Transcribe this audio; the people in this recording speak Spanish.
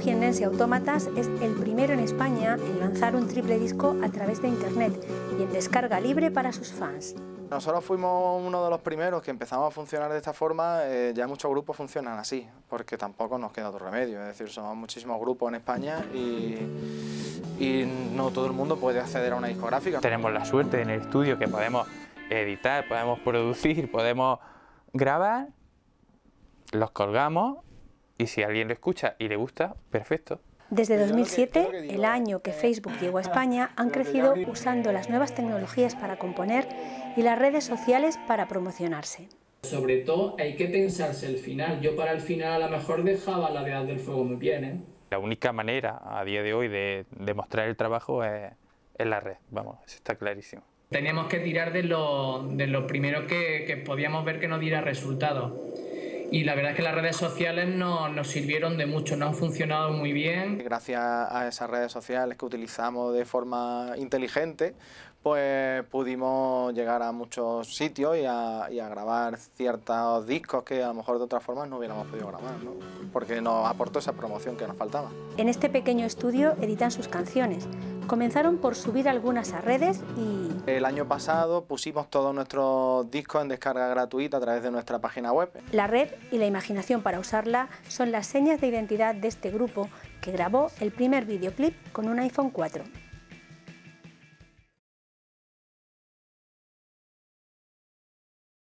Jiennense Autómatas es el primero en España en lanzar un triple disco a través de Internet y en descarga libre para sus fans. Nosotros fuimos uno de los primeros que empezamos a funcionar de esta forma. Ya muchos grupos funcionan así, porque tampoco nos queda otro remedio. Es decir, somos muchísimos grupos en España y no todo el mundo puede acceder a una discográfica. Tenemos la suerte en el estudio que podemos editar, podemos producir, podemos grabar, los colgamos y si alguien lo escucha y le gusta, perfecto. Desde 2007, el año que Facebook llegó a España, han crecido usando las nuevas tecnologías para componer y las redes sociales para promocionarse. Sobre todo hay que pensarse el final. Yo para el final a lo mejor dejaba la de Haz del Fuego me viene. La única manera a día de hoy de mostrar el trabajo es en la red, vamos, eso está clarísimo. Teníamos que tirar de lo primero que podíamos ver que no diera resultados. Y la verdad es que las redes sociales nos sirvieron de mucho, nos han funcionado muy bien. Gracias a esas redes sociales que utilizamos de forma inteligente, pues pudimos llegar a muchos sitios y a grabar ciertos discos que a lo mejor de otras formas no hubiéramos podido grabar, ¿no? Porque nos aportó esa promoción que nos faltaba. En este pequeño estudio editan sus canciones. Comenzaron por subir algunas a redes y... El año pasado pusimos todos nuestros discos en descarga gratuita a través de nuestra página web. La red y la imaginación para usarla son las señas de identidad de este grupo que grabó el primer videoclip con un iPhone 4.